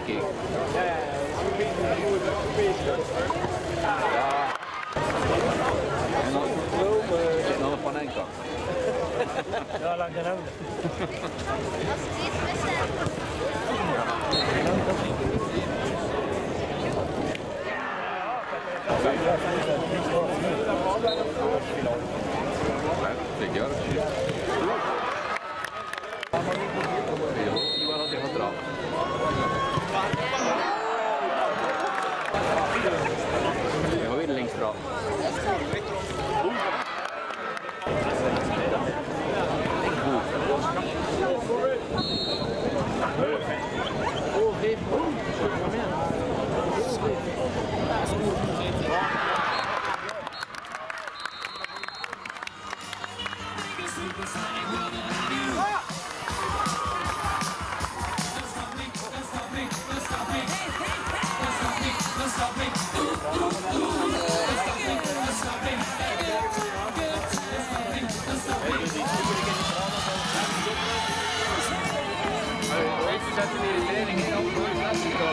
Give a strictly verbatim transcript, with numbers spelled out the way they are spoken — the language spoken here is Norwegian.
trekking. Ja, ja, ja. Ja. En dan zit nog een panenka. Ja, langs de handen. Tycker jag. Ivar har träffat bra. Jag har vill längst bra. Sätter ner i träningen och